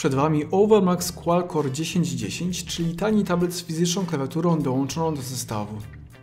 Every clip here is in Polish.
Przed Wami Overmax Qualcore 1010, czyli tani tablet z fizyczną klawiaturą dołączoną do zestawu.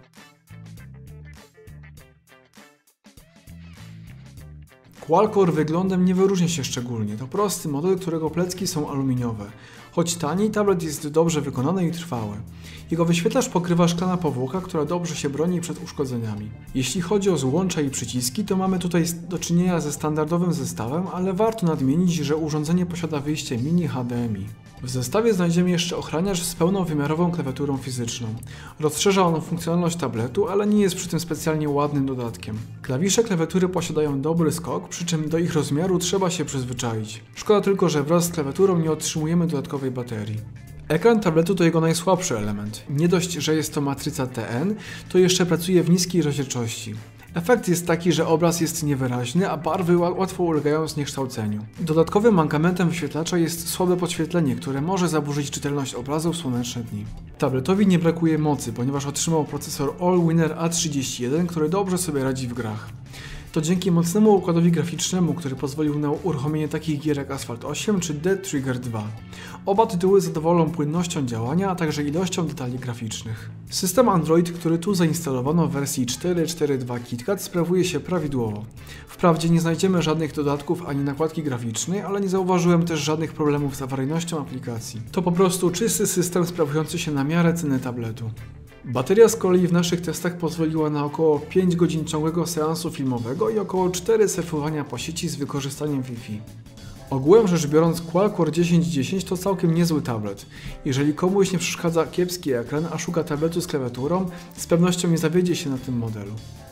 Qualcore wyglądem nie wyróżnia się szczególnie, to prosty model, którego plecki są aluminiowe. Choć tani, tablet jest dobrze wykonany i trwały. Jego wyświetlacz pokrywa szklana powłoka, która dobrze się broni przed uszkodzeniami. Jeśli chodzi o złącza i przyciski, to mamy tutaj do czynienia ze standardowym zestawem, ale warto nadmienić, że urządzenie posiada wyjście mini HDMI. W zestawie znajdziemy jeszcze ochraniacz z pełnowymiarową klawiaturą fizyczną. Rozszerza on funkcjonalność tabletu, ale nie jest przy tym specjalnie ładnym dodatkiem. Klawisze klawiatury posiadają dobry skok, przy czym do ich rozmiaru trzeba się przyzwyczaić. Szkoda tylko, że wraz z klawiaturą nie otrzymujemy dodatkowej baterii. Ekran tabletu to jego najsłabszy element. Nie dość, że jest to matryca TN, to jeszcze pracuje w niskiej rozdzielczości. Efekt jest taki, że obraz jest niewyraźny, a barwy łatwo ulegają zniekształceniu. Dodatkowym mankamentem wyświetlacza jest słabe podświetlenie, które może zaburzyć czytelność obrazu w słoneczne dni. Tabletowi nie brakuje mocy, ponieważ otrzymał procesor Allwinner A31, który dobrze sobie radzi w grach. To dzięki mocnemu układowi graficznemu, który pozwolił na uruchomienie takich gier jak Asphalt 8 czy Dead Trigger 2. Oba tytuły zadowolą płynnością działania, a także ilością detali graficznych. System Android, który tu zainstalowano w wersji 4.4.2 KitKat, sprawuje się prawidłowo. Wprawdzie nie znajdziemy żadnych dodatków ani nakładki graficznej, ale nie zauważyłem też żadnych problemów z awaryjnością aplikacji. To po prostu czysty system sprawujący się na miarę ceny tabletu. Bateria z kolei w naszych testach pozwoliła na około 5 godzin ciągłego seansu filmowego i około 4 surfowania po sieci z wykorzystaniem Wi-Fi. Ogółem rzecz biorąc, Qualcore 1010 to całkiem niezły tablet. Jeżeli komuś nie przeszkadza kiepski ekran, a szuka tabletu z klawiaturą, z pewnością nie zawiedzie się na tym modelu.